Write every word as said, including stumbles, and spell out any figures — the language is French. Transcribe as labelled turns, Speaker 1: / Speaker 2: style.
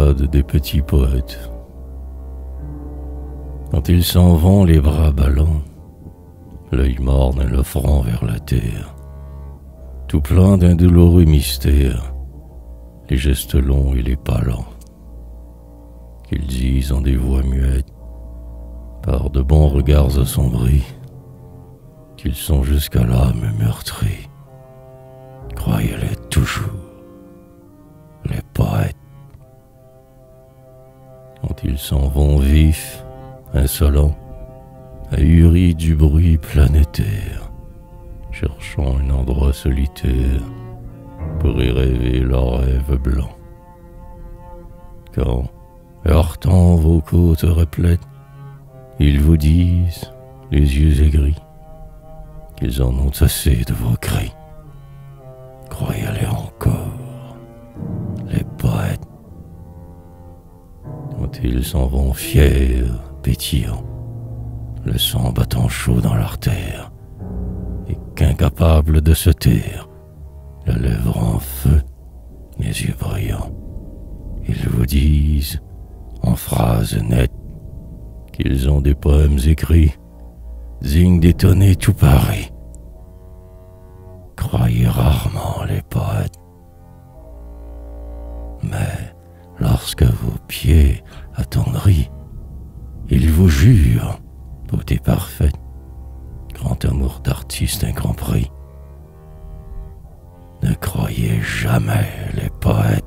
Speaker 1: balade des petits poètes. Quand ils s'en vont les bras ballants, l'œil morne et le front vers la terre, tout plein d'un douloureux mystère, les gestes longs et les pas lents, qu'ils disent en des voix muettes, par de bons regards assombris, qu'ils sont jusqu'à l'âme meurtrie. Croyez-les toujours, les poètes. Quand ils s'en vont vifs, insolents, ahuris du bruit planétaire, cherchant un endroit solitaire pour y rêver leurs rêves blancs. Quand, heurtant vos côtes replètes, ils vous disent, les yeux aigris, qu'ils en ont assez de vos cris. Croyez-les encore, les poètes. Quand ils s'en vont fiers, pétillants, le sang battant chaud dans l'artère, et qu'incapables de se taire, la lèvre en feu, les yeux brillants, ils vous disent, en phrases nettes, qu'ils ont des poèmes écrits, dignes d'étonner tout Paris. Croyez rarement les poètes. Mais lorsque vos pieds attendris, ils vous jurent, beauté parfaite, grand amour d'artiste incompris, ne croyez jamais les poètes.